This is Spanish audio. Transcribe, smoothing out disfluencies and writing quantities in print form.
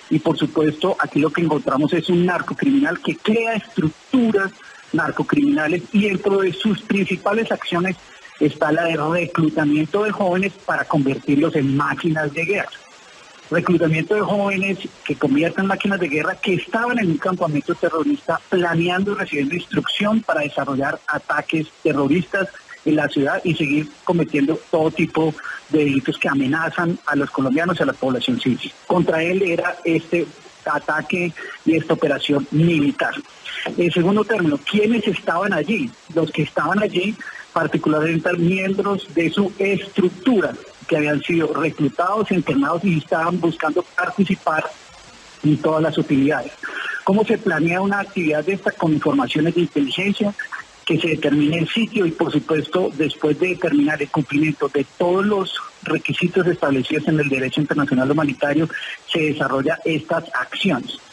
y por supuesto aquí lo que encontramos es un narcocriminal que crea estructuras narcocriminales y dentro de sus principales acciones está la de reclutamiento de jóvenes para convertirlos en máquinas de guerra. Reclutamiento de jóvenes que convierten en máquinas de guerra que estaban en un campamento terrorista planeando y recibiendo instrucción para desarrollar ataques terroristas en la ciudad y seguir cometiendo todo tipo de delitos que amenazan a los colombianos y a la población civil. Contra él era este ataque y esta operación militar. En segundo término, ¿quiénes estaban allí? Los que estaban allí, particularmente miembros de su estructura, que habían sido reclutados, internados y estaban buscando participar en todas las utilidades. ¿Cómo se planea una actividad de esta con informaciones de inteligencia? Que se determine el sitio y, por supuesto, después de determinar el cumplimiento de todos los requisitos establecidos en el derecho internacional humanitario, se desarrolla estas acciones.